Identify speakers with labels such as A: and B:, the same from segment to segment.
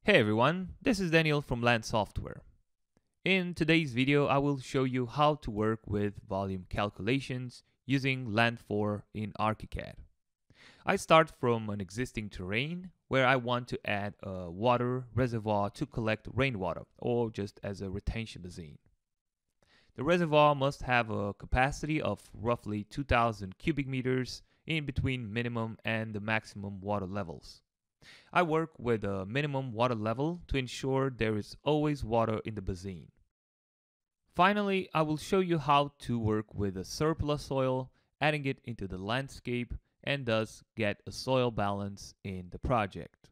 A: Hey everyone, this is Daniel from LAND Software. In today's video, I will show you how to work with volume calculations using LAND4 in ARCHICAD. I start from an existing terrain where I want to add a water reservoir to collect rainwater or just as a retention basin. The reservoir must have a capacity of roughly 2,000 cubic meters in between minimum and the maximum water levels. I work with a minimum water level to ensure there is always water in the basin. Finally, I will show you how to work with a surplus soil, adding it into the landscape and thus get a soil balance in the project.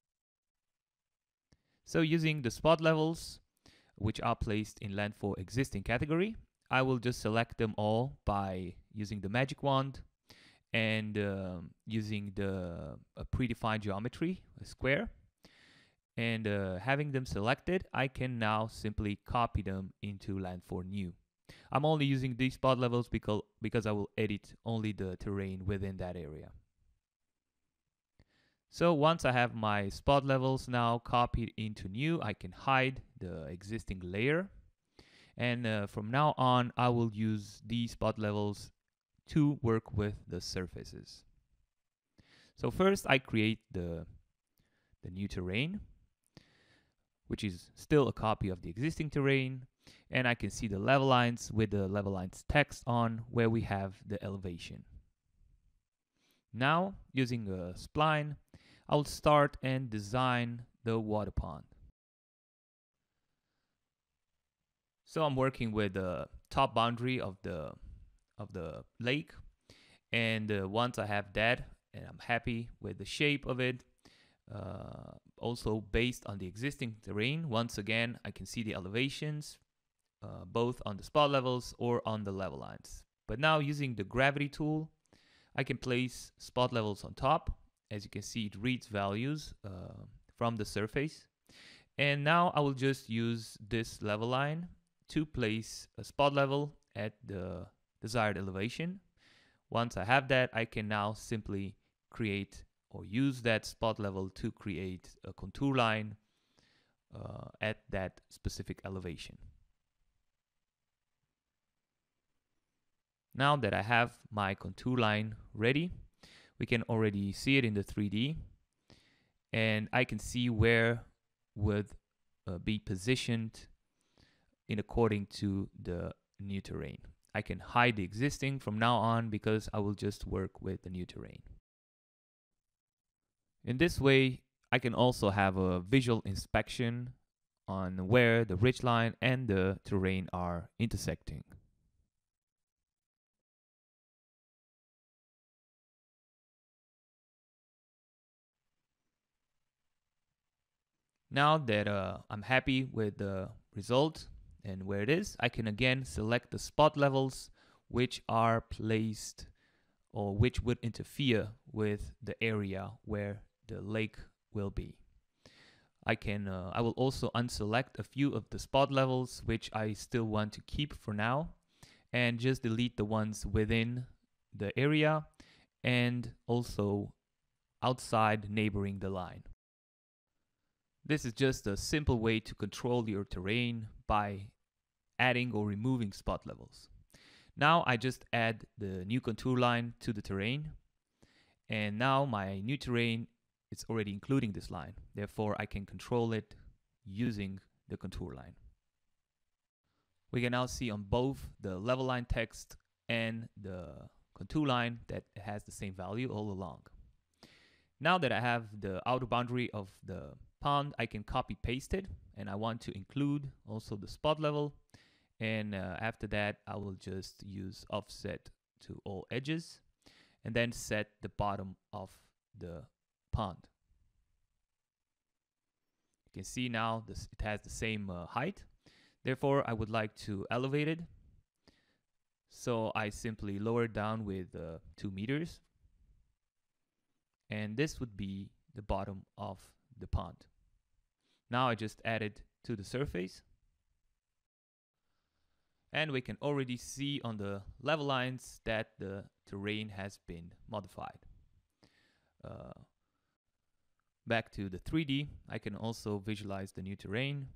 A: So using the spot levels, which are placed in LAND4 existing category, I will just select them all by using the magic wand and using the predefined geometry, a square, and having them selected, I can now simply copy them into LAND4 new. I'm only using these spot levels because I will edit only the terrain within that area. So once I have my spot levels now copied into new, I can hide the existing layer. And from now on, I will use these spot levels to work with the surfaces. So first I create the new terrain, which is still a copy of the existing terrain, and I can see the level lines with the level lines text on where we have the elevation. Now, using a spline, I'll start and design the water pond. So I'm working with the top boundary of the lake, and once I have that and I'm happy with the shape of it, also based on the existing terrain, once again I can see the elevations both on the spot levels or on the level lines. But now using the gravity tool, I can place spot levels on top. As you can see, it reads values from the surface, and now I will just use this level line to place a spot level at the desired elevation. Once I have that, I can now simply create or use that spot level to create a contour line at that specific elevation. Now that I have my contour line ready, we can already see it in the 3D, and I can see where would be positioned in according to the new terrain. I can hide the existing from now on because I will just work with the new terrain. In this way, I can also have a visual inspection on where the ridgeline and the terrain are intersecting. Now that I'm happy with the result and where it is, I can again select the spot levels which are placed or which would interfere with the area where the lake will be. I will also unselect a few of the spot levels which I still want to keep for now, and just delete the ones within the area and also outside neighboring the line. This is just a simple way to control your terrain by adding or removing spot levels. Now I just add the new contour line to the terrain, and now my new terrain is already including this line. Therefore, I can control it using the contour line. We can now see on both the level line text and the contour line that it has the same value all along. Now that I have the outer boundary of the pond, I can copy paste it, and I want to include also the spot level, and after that I will just use offset to all edges and then set the bottom of the pond. You can see now it has the same height. Therefore, I would like to elevate it, so I simply lower it down with 2 meters, and this would be the bottom of the pond. Now I just add it to the surface, and we can already see on the level lines that the terrain has been modified. Back to the 3D, I can also visualize the new terrain.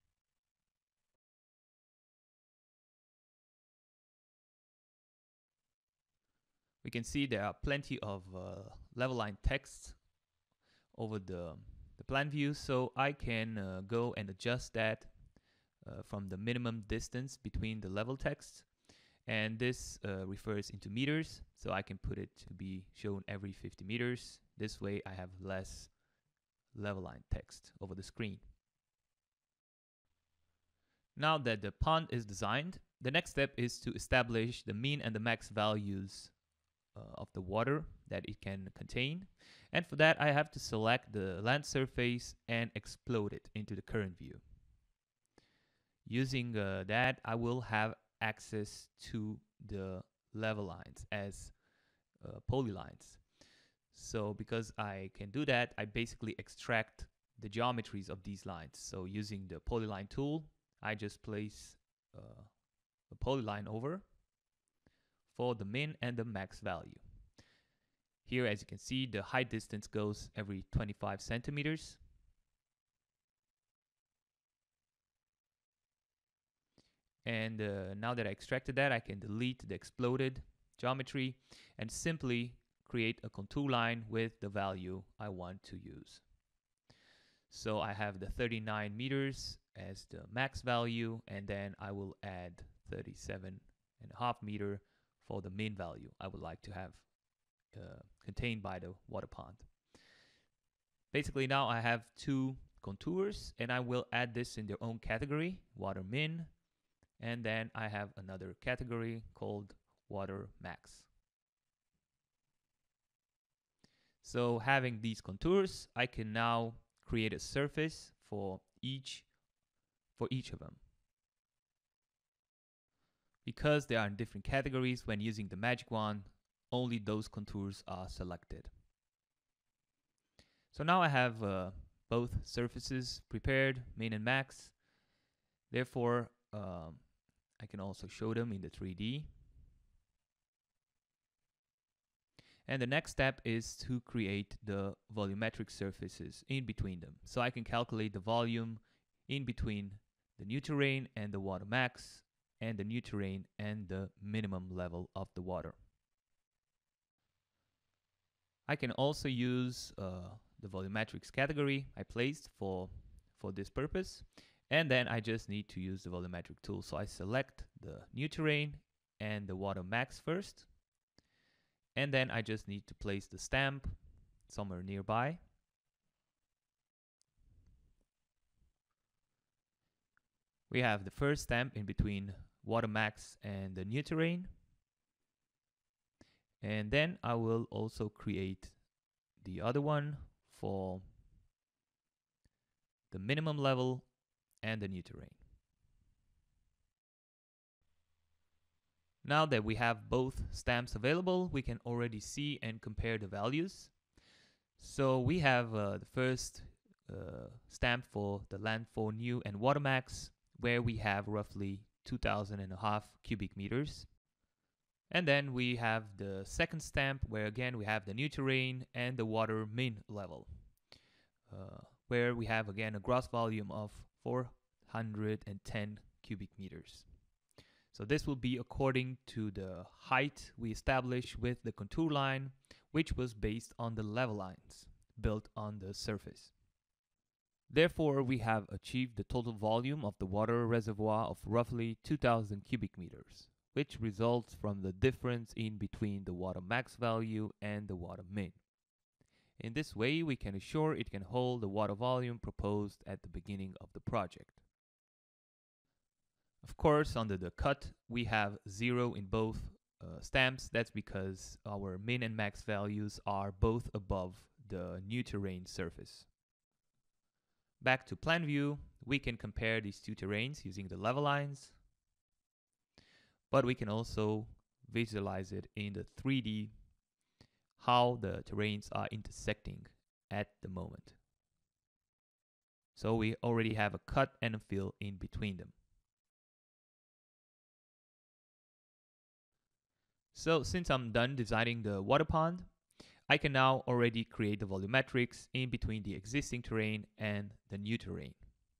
A: We can see there are plenty of level line text over the plan view, so I can go and adjust that from the minimum distance between the level text, and this refers into meters, so I can put it to be shown every 50 meters. This way I have less level line text over the screen. Now that the pond is designed, the next step is to establish the mean and the max values of the water that it can contain. And for that, I have to select the land surface and explode it into the current view. Using that, I will have access to the level lines as polylines. So because I can do that, I basically extract the geometries of these lines. So using the polyline tool, I just place a polyline over for the min and the max value. Here, as you can see, the height distance goes every 25 centimeters. And now that I extracted that, I can delete the exploded geometry and simply create a contour line with the value I want to use. So I have the 39 meters as the max value, and then I will add 37.5 meter for the min value I would like to have contained by the water pond. Basically now I have two contours, and I will add this in their own category, water min, and then I have another category called water max. So having these contours, I can now create a surface for each of them. Because they are in different categories, when using the magic wand, only those contours are selected. So now I have both surfaces prepared, min and max. Therefore, I can also show them in the 3D. And the next step is to create the volumetric surfaces in between them. So I can calculate the volume in between the new terrain and the water max, and the new terrain and the minimum level of the water. I can also use the volumetrics category I placed for this purpose, and then I just need to use the volumetric tool. So I select the new terrain and the water max first, and then I just need to place the stamp somewhere nearby. We have the first stamp in between water max and the new terrain. And then I will also create the other one for the minimum level and the new terrain. Now that we have both stamps available, we can already see and compare the values. So we have the first stamp for the LAND4 new and water max, where we have roughly 2,500 cubic meters. And then we have the second stamp, where again we have the new terrain and the water min level, where we have again a gross volume of 410 cubic meters. So this will be according to the height we established with the contour line, which was based on the level lines built on the surface. Therefore, we have achieved the total volume of the water reservoir of roughly 2,000 cubic meters, which results from the difference in between the water max value and the water min. In this way, we can assure it can hold the water volume proposed at the beginning of the project. Of course, under the cut, we have 0 in both stamps. That's because our min and max values are both above the new terrain surface. Back to plan view, we can compare these two terrains using the level lines, but we can also visualize it in the 3D, how the terrains are intersecting at the moment. So we already have a cut and a fill in between them. So since I'm done designing the water pond, I can now already create the volumetrics in between the existing terrain and the new terrain.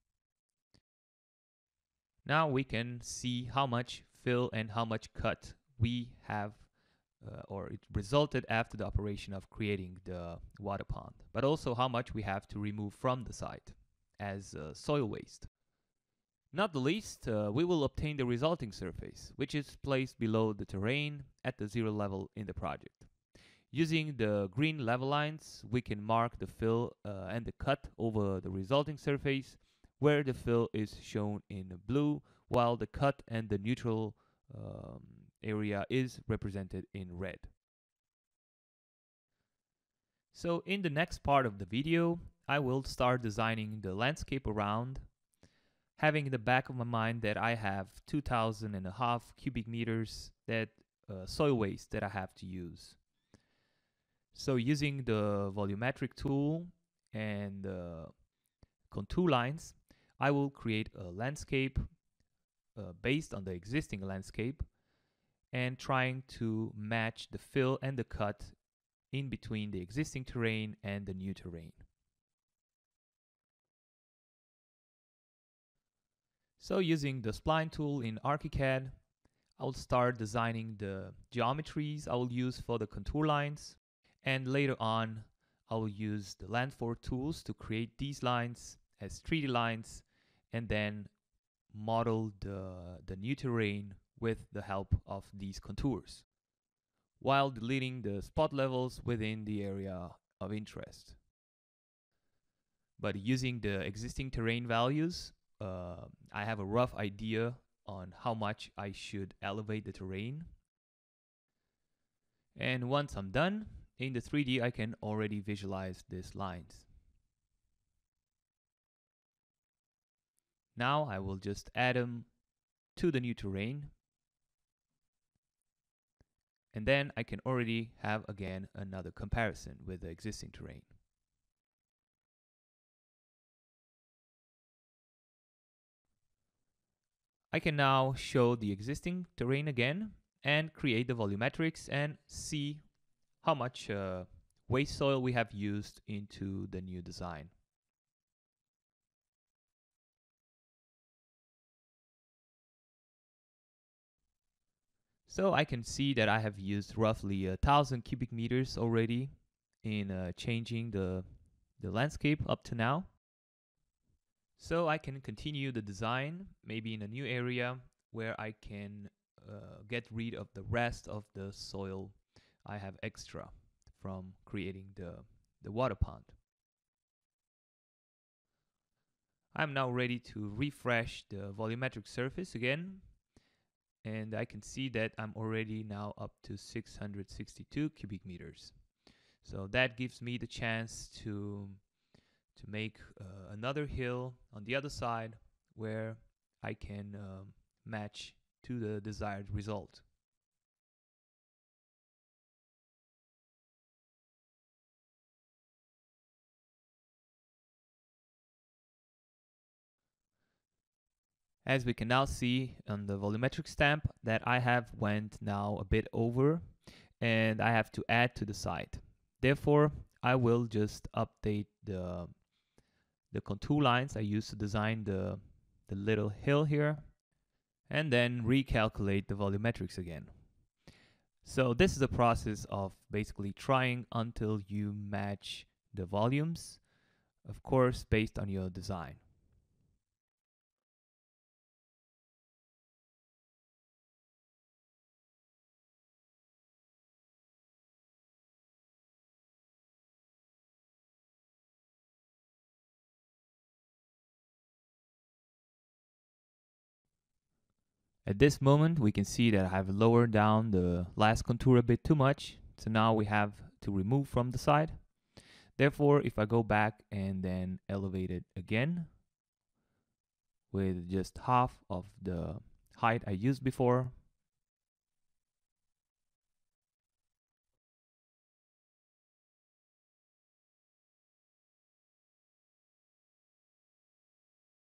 A: Now we can see how much fill and how much cut we have or it resulted after the operation of creating the water pond, but also how much we have to remove from the site as soil waste. Not the least, we will obtain the resulting surface, which is placed below the terrain at the zero level in the project. Using the green level lines, we can mark the fill and the cut over the resulting surface, where the fill is shown in blue, while the cut and the neutral area is represented in red. So in the next part of the video, I will start designing the landscape around, having in the back of my mind that I have 2,500 cubic meters that soil waste that I have to use. So using the volumetric tool and contour lines, I will create a landscape based on the existing landscape and trying to match the fill and the cut in between the existing terrain and the new terrain. So using the spline tool in ARCHICAD, I will start designing the geometries I will use for the contour lines, and later on I will use the LAND4 tools to create these lines as 3D lines and then model the new terrain with the help of these contours, while deleting the spot levels within the area of interest. But using the existing terrain values, I have a rough idea on how much I should elevate the terrain. And once I'm done, in the 3D I can already visualize these lines. Now I will just add them to the new terrain. And then I can already have again another comparison with the existing terrain. I can now show the existing terrain again and create the volumetrics and see how much waste soil we have used into the new design. So I can see that I have used roughly 1,000 cubic meters already in changing the landscape up to now. So I can continue the design, maybe in a new area where I can get rid of the rest of the soil I have extra from creating the water pond. I'm now ready to refresh the volumetric surface again, and I can see that I'm already now up to 662 cubic meters. So that gives me the chance to make another hill on the other side where I can match to the desired result. As we can now see on the volumetric stamp that I have went now a bit over and I have to add to the site. Therefore, I will just update the contour lines I used to design the little hill here and then recalculate the volumetrics again. So this is a process of basically trying until you match the volumes, of course, based on your design. At this moment, we can see that I have lowered down the last contour a bit too much. So now we have to remove from the side. Therefore, if I go back and then elevate it again with just half of the height I used before,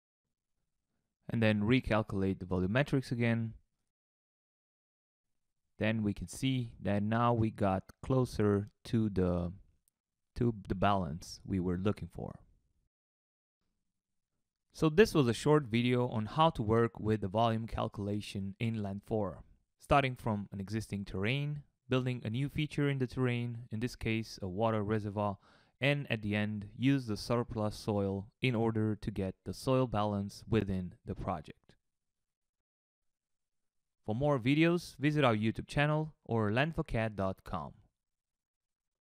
A: and then recalculate the volumetrics again, then we can see that now we got closer to the balance we were looking for. So this was a short video on how to work with the volume calculation in LAND4, starting from an existing terrain, building a new feature in the terrain, in this case a water reservoir, and at the end use the surplus soil in order to get the soil balance within the project. For more videos, visit our YouTube channel or land4cad.com.